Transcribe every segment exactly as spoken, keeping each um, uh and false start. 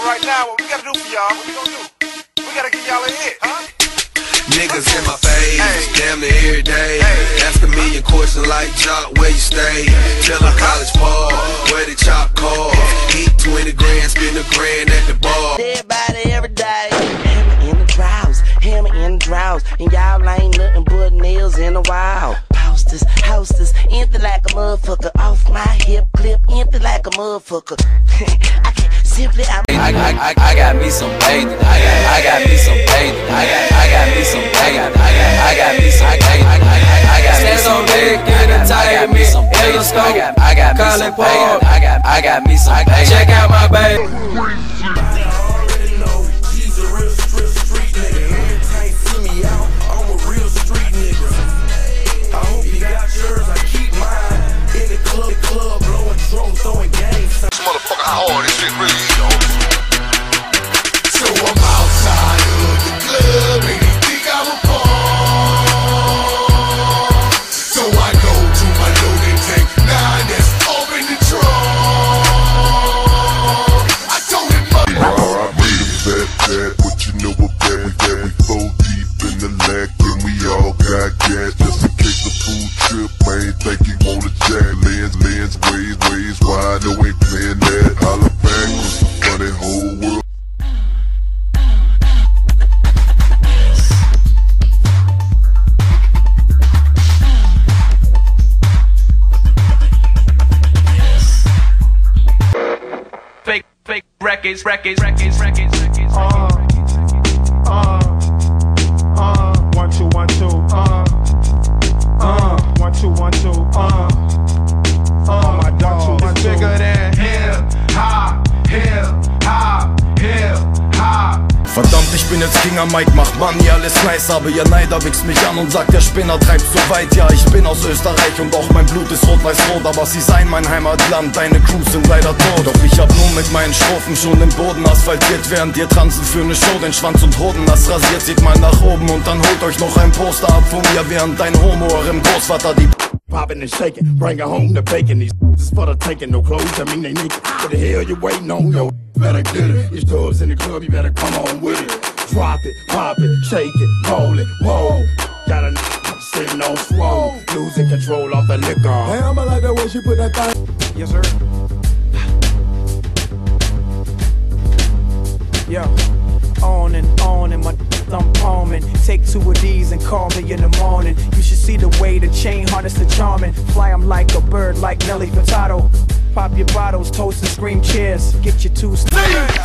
right now, what we gotta do for y'all? What we gonna do? We gotta give y'all a hit, huh? Niggas in my face, hey. Damn near every day. Hey. Ask a million questions like Jock, where you stay? Tell them college ball, where the chop call. Eat twenty grand, spend a grand at the bar. Everybody every day. Hammer in the droughts, hammer in the droughts. And y'all ain't nothing but nails in the wall. Posters, hosters, empty like a motherfucker. Off my hip clip, empty like a motherfucker. I can't simply, I'm I, I, I, I got me some bathing. I got, I got me some bathing. I got, I got me some bathing. I got, I got me some bathing. I got, I got me some bathing. I got me some bathing. I got, I got me some bathing. I got, I got me some bathing. Check out my baby. How hard this shit really is, though. So I'm outside of the club, and they think I'm a pawn. So I go to my loading tank, nine that's open the trunk. I told him, I made him fat, fat, what you know about that? We got we four deep in the lack, and we all got gas just in case the food trip. Man, think he wanna jack, lands, lands, ways, ways, why I know ain't playing that. Holla back, cause the funny whole world. Fake, fake records, records, records, records, records. Uh, uh, uh, one, two, one, two, uh, uh, one, two, one, two, uh, uh, my dog, it's bigger than hip hop, hip hop, hip hop. Verdammt, ich bin jetzt King am Mike, macht Money, alles nice, aber ihr Neider wächst mich an und sagt, der Spinner treibt so weit. Ja, ich bin aus Österreich und auch mein Blut ist rot-weiß-rot, aber sie seien mein Heimatland, deine Crews sind leider tot. Doch ich hab nur mit meinen Strophen schon den Boden asphaltiert, während ihr tanzen für ne Show, den Schwanz und Hoden nass rasiert. Seht mal nach oben und dann holt euch noch ein Poster ab von mir, während dein Homo eurem Großvater die popping and shaking, bring it home to bacon. These is for the taking, no clothes, I mean they naked. What the hell you waiting on, yo? Better get it. It's doors in the club, you better come on with it. Drop it, pop it, shake it, roll it, whoa. Got a n sitting on swole, losing control off the liquor. Damn, I like that way she put that thing. Yes, sir. Yeah, on and on and my I'm palming. Take two of these and call me in the morning. You should see the way the chain harness the charming. Fly 'em like a bird, like Nelly Furtado. Pop your bottles, toast and scream cheers. Get your two got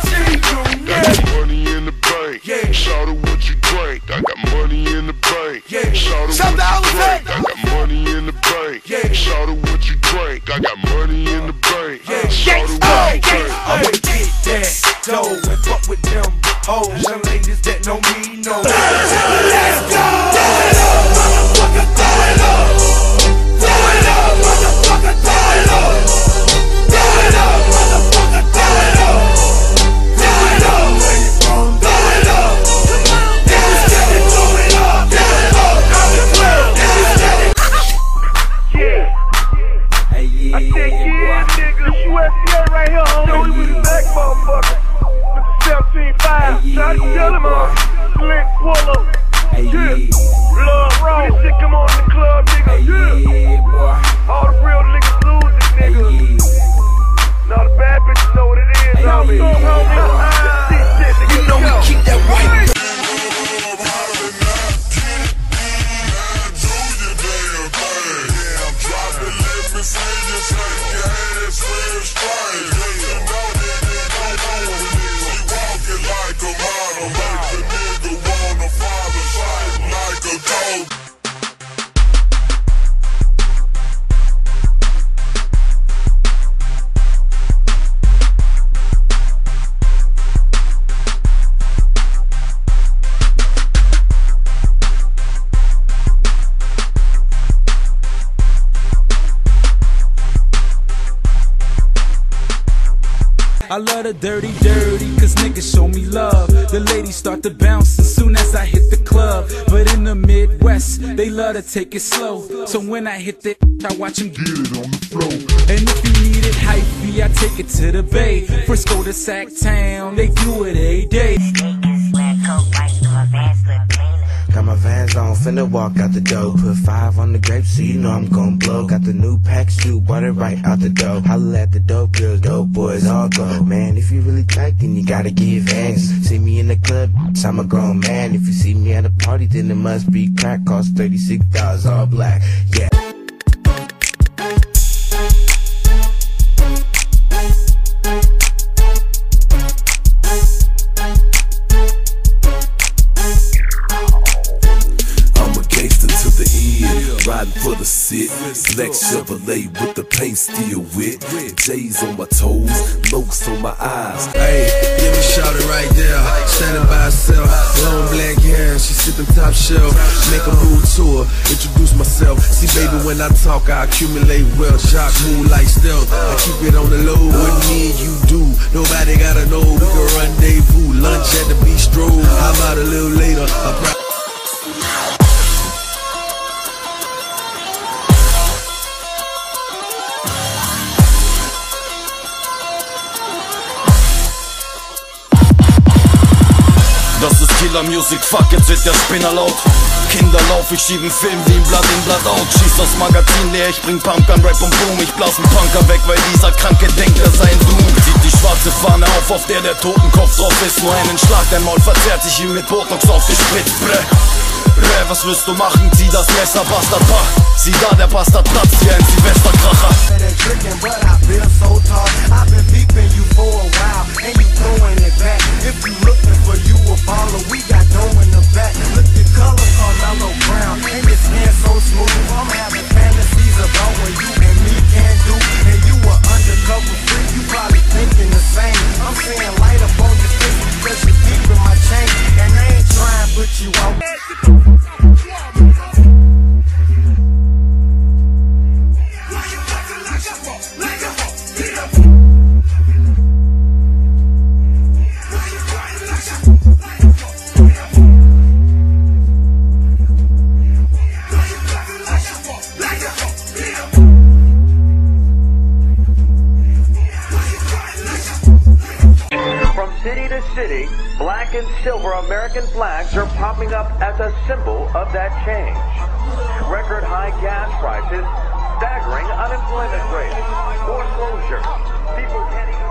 money in the bank. Yeah. Shout out what you drink. I got money in the bank. Yeah. Shout out what you drink. I got money in the bank. Yeah. Shout out what you drink. I got money in the bank. Yeah. Shout out what you drink. I'ma get that dough and fuck with them hoes. Young ladies that know me know. Let's go! Throw it up, motherfucker, throw it up. Throw it up, motherfucker, throw it up. Throw it up, motherfucker, throw it up. Throw it up, where you from? Throw it up. If you steady, throw it up. Throw it up, out the club. If you steady. Yeah. Hey, yeah. I said, yeah, nigga. U S C A right here, homie. We was back, motherfucker. With the seventeen five. Try to tell him, uh, Slick Swallow. Yeah. Blood raw. This shit come on in the club, nigga. Yeah. All the real niggas losing, nigga. Now the bad bitches know what it is, homie. You know we keep that white. I love the dirty, dirty, cause niggas show me love. The ladies start to bounce as soon as I hit the club. But in the Midwest, they love to take it slow. So when I hit the I watch them get it on the floor. And if you need it hype, I take it to the Bay. Frisco to Sac Town, they do it every day. Got my Vans on, finna walk out the door. Put five on the grapes, so you know I'm gon' blow. Got the new pack shoe, bought it right out the door. Holla at the dope girls, dope boys all go. Man, if you really tight, then you gotta give Vans. See me in the club, I'm a grown man. If you see me at a party, then it must be crack. Cost thirty-six dollars all black, yeah. Riding for the sit, black Chevrolet with the paint still wet. J's on my toes, Lokes on my eyes. Hey, give me shout it right there, standing by herself. Long black hair, she sipping top shelf. Make a move to her, introduce myself. See baby, when I talk, I accumulate wealth. Jock move like stealth, I keep it on the low. What me and you do, nobody gotta know. We can rendezvous, lunch at the bistro. How about a little later? A Das ist Killer Music, fuck, jetzt wird der Spinner laut. Kinderlauf, ich schieb 'n Film wie ein Blatt in Blatt out. Schieß das Magazin leer, ich bring Pumpgun, Rap und Boom. Ich blasen Punker weg, weil dieser Kranke denkt, er sei ein Doom. Sieht die schwarze Fahne auf, auf der der Totenkopf drauf ist. Nur einen Schlag, dein Maul verzerrt sich ihm mit Botox aufgespritzt. Brä, brä, was wirst du machen? Zieh das Messer, Bastard, pah. Sieh da, der Bastard platzt wie ein Silvesterkracher. If you looking for you a baller, we got dough in the back. Look the color, Carmelo Brown, and your skin so smooth. I'm having fantasies about what you and me can do. And you a undercover freak, you probably thinking the same. I'm saying light up on your face because you're deep in my chain. And I ain't trying to put you out. City to city, black and silver American flags are popping up as a symbol of that change. Record high gas prices, staggering unemployment rates, foreclosure. People can't even...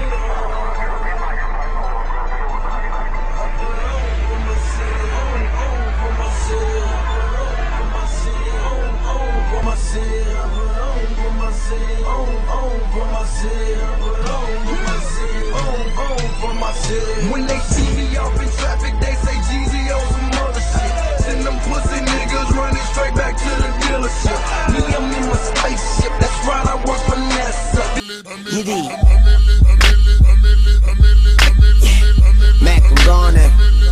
When they see me off in traffic, they say Jeezy on some other shit. Send them pussy niggas running straight back to the dealership. Me, I'm in my spaceship, that's right, I work for NASA. You did. Mac, I'm gonna.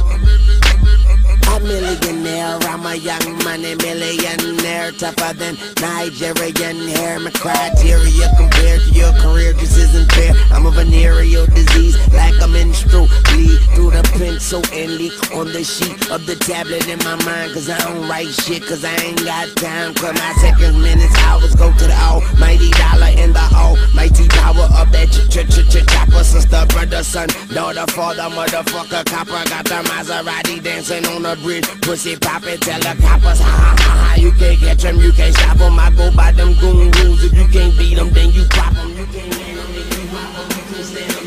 A millionaire, I'm a young money millionaire, tougher than Nigerian hair. My criteria compared to your career just isn't fair. I'm a venereal disease, like a menstrual bleed through the pencil and leak on the sheet of the tablet in my mind. Cause I don't write shit, cause I ain't got time. Cause my seconds, minutes, hours go to the almighty dollar in the almighty power of that ch-ch-ch-chopper. Sister, brother, son, daughter, father, motherfucker, copper. Got the Maserati dancing on the bridge, pussy poppin', tell the coppers, ha ha ha ha. You can't catch them, you can't stop them. I go by them goon rules. If you can't beat them, then you pop them. You can't handle them, then you pop them. You can't stand them.